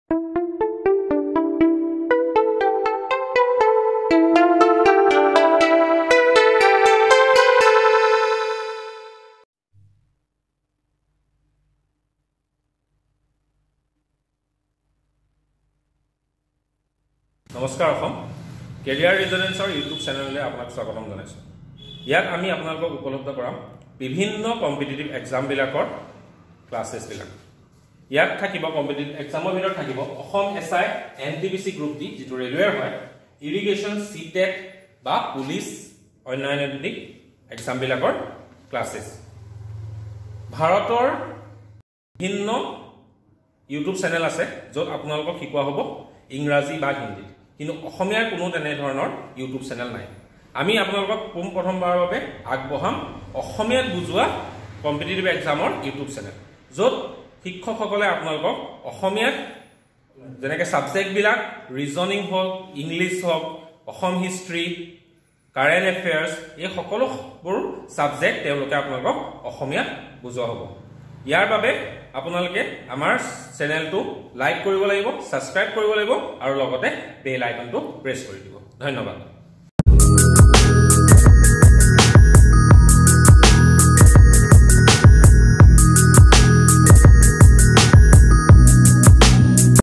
নমস্কাৰ অসম কেৰিয়াৰ ৰেজনেন্সৰ ইউটিউব চেনেললৈ আপোনাক স্বাগতম জনাইছো। ইয়াত আমি আপোনালোকক উপলব্ধ কৰাম বিভিন্ন কম্পিটিটিভ এক্সাম বিলাকৰ ক্লাसेছ বিলাক। ইয়াত থাকিব কম্পিটিটিভ এক্সামৰ ভিতৰত থাকিব Assam SI NTPC group D যেটো ৰেলৱেৰ হয়, ইৰিগেশ্যন সিটেট বা পুলিচ অন্যান্য এক্সাম বিলাকৰ ক্লাছেছ। ভাৰতৰ ভিন্ন ইউটিউব চেনেল আছে য'ত আপোনালোকক শিকোৱা হ'ব ইংৰাজী বা হিন্দী, কিন্তু অসমীয়াৰ কোনো তেনে ধৰণৰ ইউটিউব চেনেল নাই। আমি আপোনালোকক প্ৰথমবাৰৰ বাবে আগবঢ়াম অসমীয়াত বুজোৱা কম্পিটিটিভ এক্সামৰ ইউটিউব চেনেল, য'ত শিক্ষকসকলে আপোনালোকক অসমীয়াত যেনেকৈ ছাবজেক্টবিলাক ৰিজনিং হওক, ইংলিছ হওক, অসম হিষ্ট্ৰী, কাৰেণ্ট এফেয়াৰ্ছ, এই সকলোবোৰ ছাবজেক্ট তেওঁলোকে আপোনালোকক অসমীয়াত বুজোৱা হ'ব। ইয়াৰ বাবে আপোনালোকে আমাৰ চেনেলটো লাইক কৰিব লাগিব, ছাবস্ক্ৰাইব কৰিব লাগিব আৰু লগতে বেল আইকনটো প্ৰেছ কৰি দিব। ধন্যবাদ।